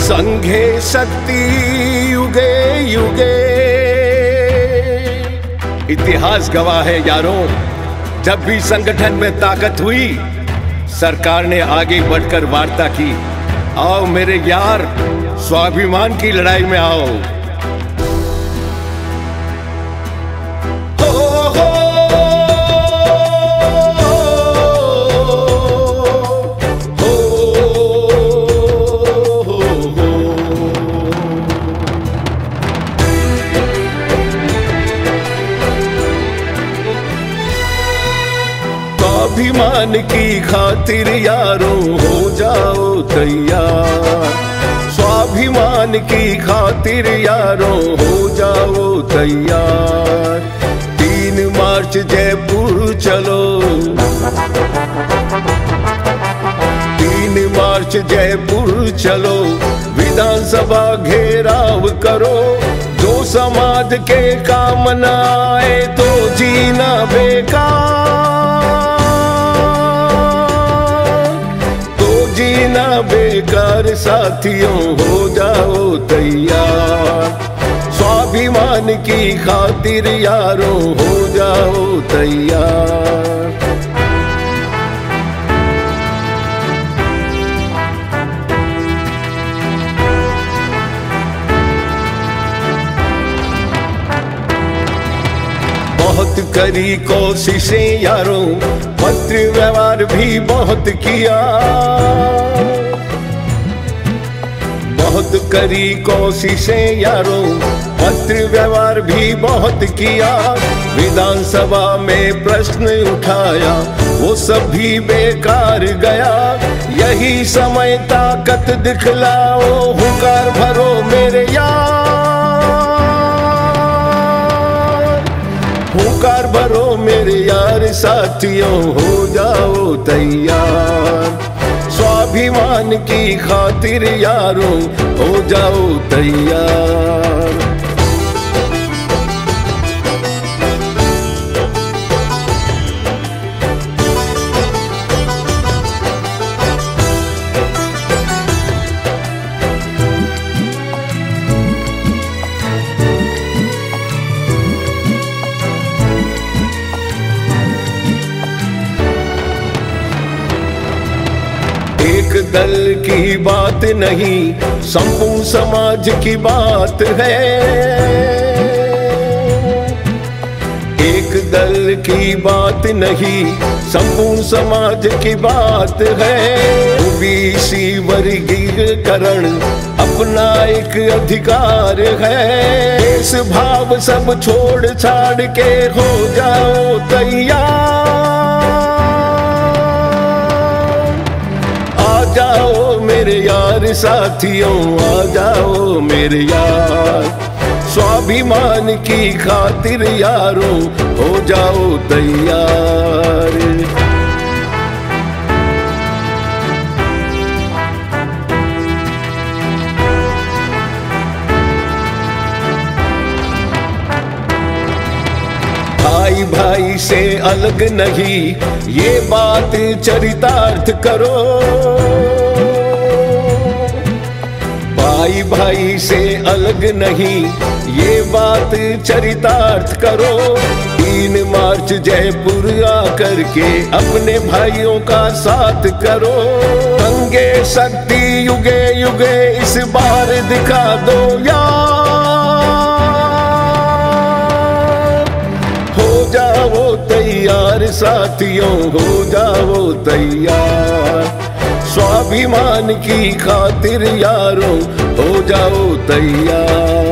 संघे शक्ति युगे युगे। इतिहास गवाह है यारों, जब भी संगठन में ताकत हुई सरकार ने आगे बढ़कर वार्ता की। आओ मेरे यार, स्वाभिमान की लड़ाई में आओ। स्वाभिमान की खातिर यारों हो जाओ तैयार। स्वाभिमान की खातिर यारों हो जाओ तैयार। 3 मार्च जयपुर चलो, 3 मार्च जयपुर चलो। विधानसभा घेराव करो, जो समाज के काम न आए तो जीना बेकार। जीना बेकार साथियों हो जाओ तैयार। स्वाभिमान की खातिर यारों हो जाओ तैयार। बहुत करी कोशिशें यारों, पत्र व्यवहार भी बहुत किया। बहुत करी कोशिशें यारों, पत्र व्यवहार भी बहुत किया। विधानसभा में प्रश्न उठाया, वो सब भी बेकार गया। यही समय ताकत दिखलाओ, हुंकार भरो मेरे यार। हुंकार भरो मेरे यार, साथियों हो जाओ तैयार। स्वाभिमान की खातिर यारों हो जाओ तैयार। एक दल की बात नहीं, संपूर्ण समाज की बात है। एक दल की बात नहीं, संपूर्ण समाज की बात है। ओबीसी वर्गीकरण अपना एक अधिकार है। इस भाव सब छोड़ छाड़ के हो जाओ तैयार। आ जाओ मेरे यार, साथियों आ जाओ मेरे यार। स्वाभिमान की खातिर यारों हो जाओ तैयार। भाई भाई से अलग नहीं, ये बात चरितार्थ करो। भाई भाई से अलग नहीं, ये बात चरितार्थ करो। 3 मार्च जयपुर आकर के अपने भाइयों का साथ करो। संघे शक्ति युगे युगे इस बार दिखा दो यार। हो जाओ तैयार साथियों, हो जाओ तैयार। स्वाभिमान की खातिर यारों हो जाओ तैयार।